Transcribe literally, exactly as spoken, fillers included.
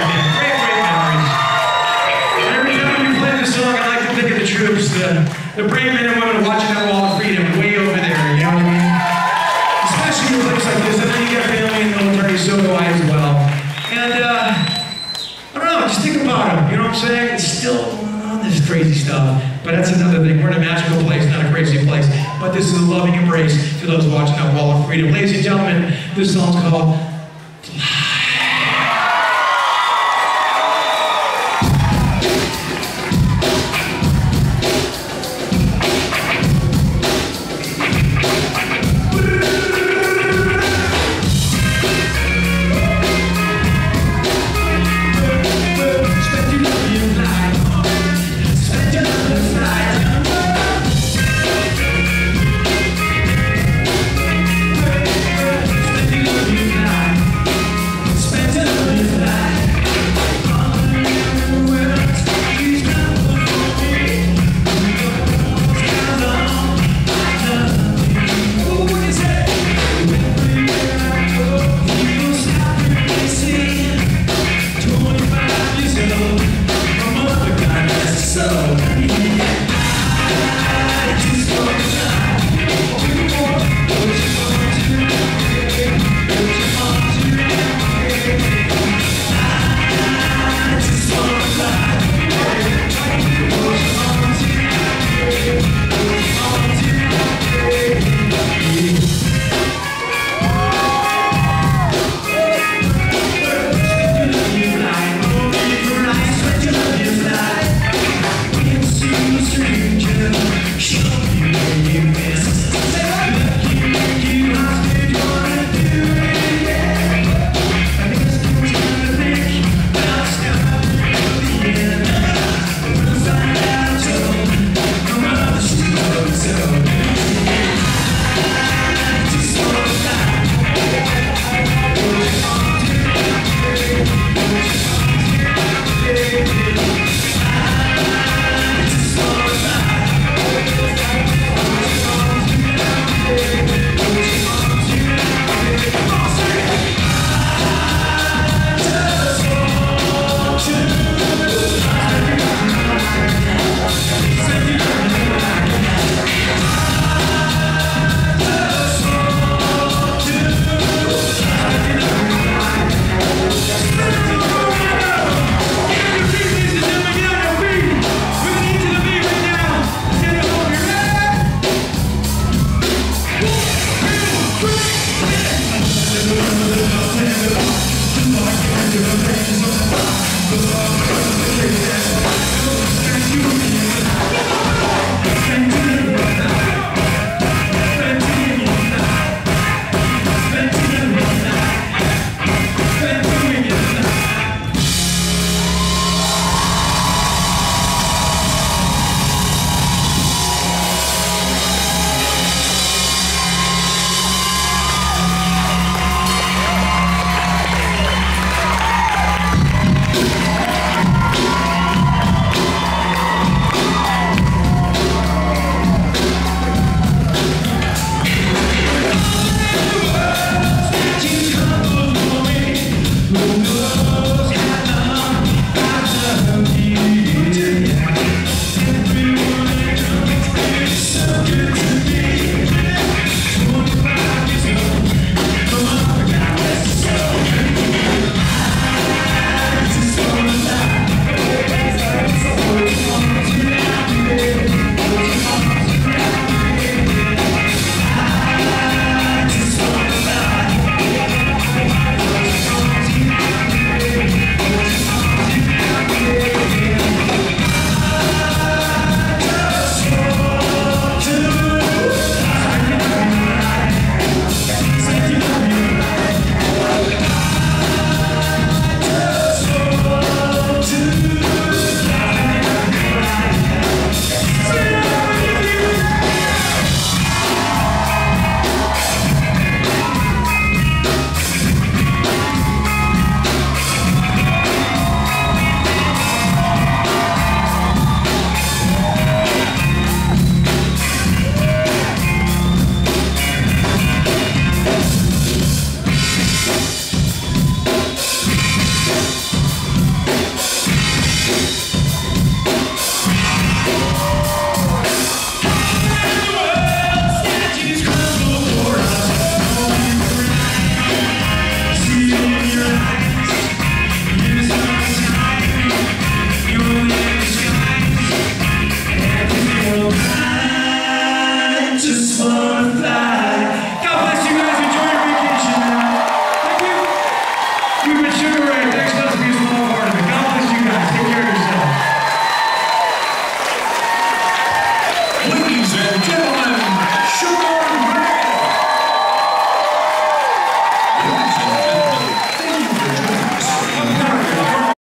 man. Great, great memories. And every time we play this song, I like to think of the troops, the, the brave men and women watching that wall of freedom way over there, you know what I mean? Especially in a place like this. I know you got family in the military, so do I as well. And, uh, I don't know, just think about them, you know what I'm saying? It's still on this crazy stuff, but that's another thing. We're in a magical place, not a crazy place, but this is a loving embrace to those watching that wall of freedom. Ladies and gentlemen, this song's called Fly. just wanna fly.